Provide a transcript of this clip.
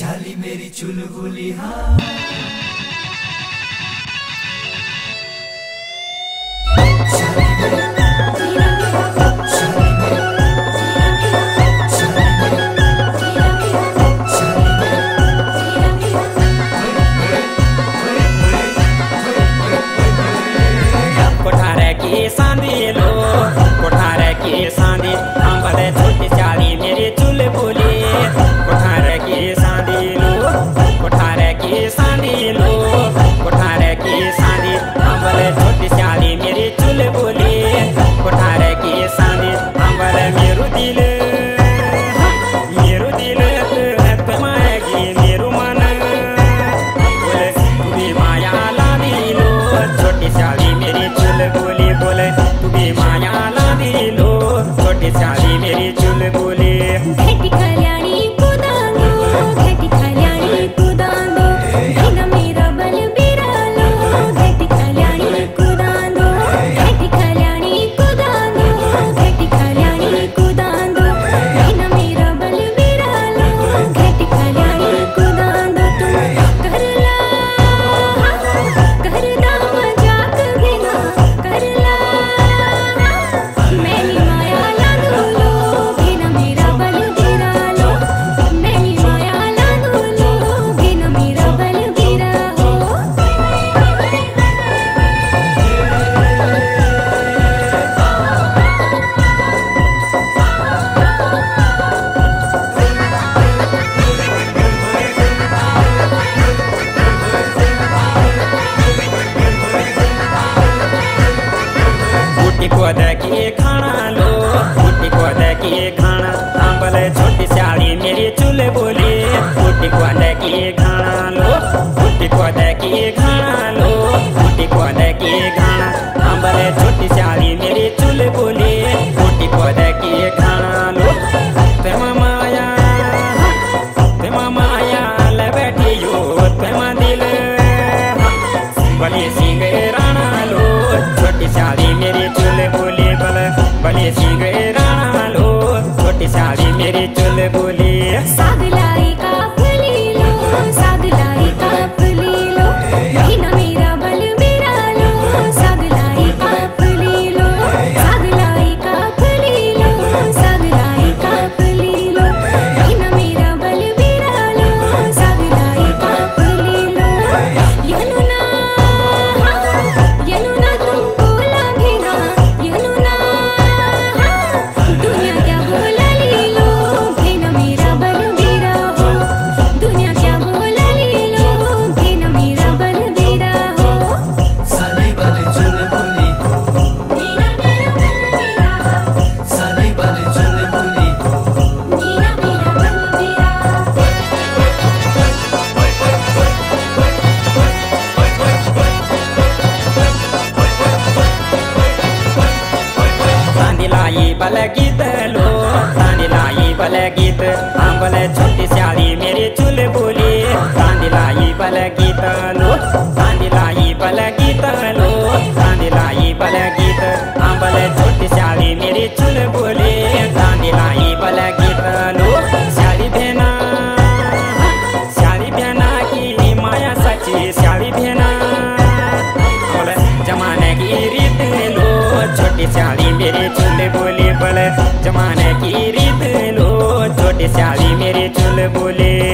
शाली मेरी चुलबुली हाँ कोठारे की सांदी लो कोठारे की सांदी अंबले छोटी चाली मेरी चुलबुली कोठारे की सांदी लो कोठारे की सांदी लो कोठारे की सांदी अंबले छोटी चाली मेरी चुलबुली कोठारे की सांदी अंबले मेरू दिल माएगी मेरू मन बोले तू भी माया ला दिलो छोटी चाली मेरी चुलबुली बोले तू भी माया ला दिलो छोटी चाली मेरी चुलबुली घटी खल्याणी कुदांदो घटी खल्याणी कुदांदो बिना मेरा बल बिरालो घटी खल्याणी कुदांदो घटी खल्याणी कुदांदो घटी खल्याणी कुदांदो बिना मेरा बल बिरालो घटी खल्याणी कुदांदो तुम करदा मजाक बिना करला मेरी माया ला दूलो बिना मेरा बल बिरालो मेरी माया ला दूलो बिना मेरा बल बिरालो बूटी को देखी खाना लो बूटी को देखी खाना अंबले छोटी चाली मेरी चुलबुली बूटी को देखी खाना लो बूटी को देखी खाना लो बूटी को देखी खाना अंबले छोटी चाली मेरी चुलबुली बूटी को देखी खाना लो तेमा माया ले बैठी यो तेमा दिल बली सिंह राणा लो छोटी चाली मेरी चुलबुली बली सिंह राणा लो छोटी चाली मेरी चुलबुली साग लाई का फली लो साग लाई का फली लो बिना मेरा बल बिरालो साग लाई का फली लो साग लाई का फली लो साग लाई का फली लो बिना मेरा बल बिरालो साग लाई का फली लो यनुना तुम बोला बिना यनुना दुनिया क्या बोला ली लो बिना मेरा बल बिरा हो दुनिया क्या बोला ली लो बिना मेरा बल बिरा हो साली वाले चुलबुली बिना मेरा बल बिरा साली वाले चुलबुली बिना मेरा बल बिरा तांदिलाई बल गीत लो तांदिलाई बल गीत अंबले छोटी चाली मेरी चुलबुली तांदिलाई बल गीत लो तांदिलाई बल गीत लो तांदिलाई बल गीत अंबले छोटी चाली मेरी चुलबुली तांदिलाई बल गीत लो चाली भेना की माया सची चाली भेना बोले जमाने की रीत लो छोटी चाली मेरी चुलबुली बोले जमाने की रीत लो छोटी चाली मेरी चुलबुली